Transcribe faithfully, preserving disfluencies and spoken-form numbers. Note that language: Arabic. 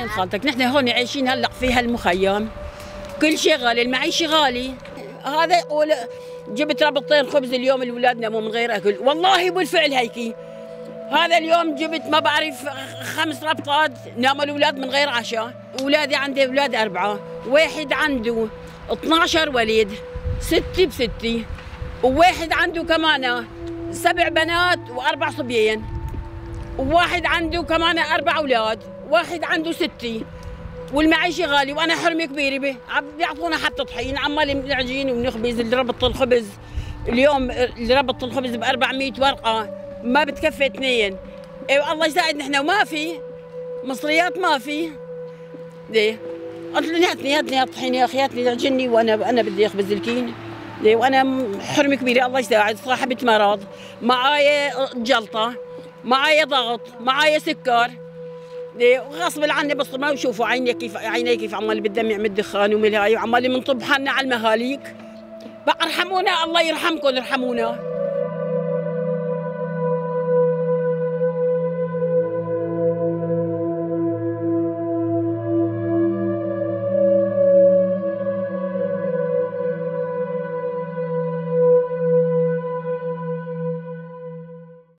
وين خالتك؟ نحن هون عايشين هلا في هالمخيم، كل شيء غالي، المعيشه غالي. هذا يقول جبت ربطتين خبز اليوم الاولاد ناموا من غير اكل، والله بالفعل هيك. هذا اليوم جبت ما بعرف خمس ربطات ناموا الاولاد من غير عشاء. اولادي عندي اولاد اربعه، واحد عنده اثنعش وليد، ستة بستة، وواحد عنده كمان سبع بنات واربع صبيان، وواحد عنده كمان اربع اولاد، واحد عنده ستة، والمعيشه غالي وانا حرمه كبيره به، عم بيعطونا حتى طحين، عمال نعجين ونخبز ربط الخبز. اليوم ربط الخبز ب أربعمية ورقه ما بتكفي اثنين. اي الله يساعد نحن وما في مصريات ما في. ليه؟ قلت له هاتني هاتني هالطحين يا اخي، هاتني تعجني وانا انا بدي اخبز الكين. ليه؟ وانا حرمه كبيره الله يساعد، صاحبه مرض، معايا جلطه، معايا ضغط، معايا سكر. غصب عني بس ما بشوفوا عيني كيف عيني كيف عمال بالدمع من الدخان ومن هاي، وعمالي بنطب حالنا على المهاليك. بقى ارحمونا الله يرحمكم ارحمونا.